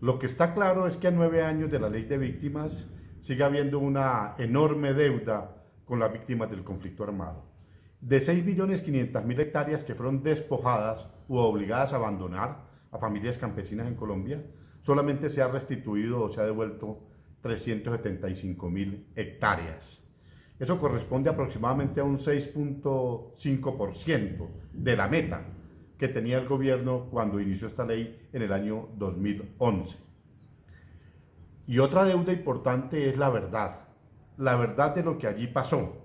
Lo que está claro es que a 9 años de la ley de víctimas sigue habiendo una enorme deuda con las víctimas del conflicto armado. De 6.500.000 hectáreas que fueron despojadas u obligadas a abandonar a familias campesinas en Colombia, solamente se ha restituido o se ha devuelto 375.000 hectáreas. Eso corresponde aproximadamente a un 6.5% de la meta que tenía el gobierno cuando inició esta ley en el año 2011. Y otra deuda importante es la verdad de lo que allí pasó.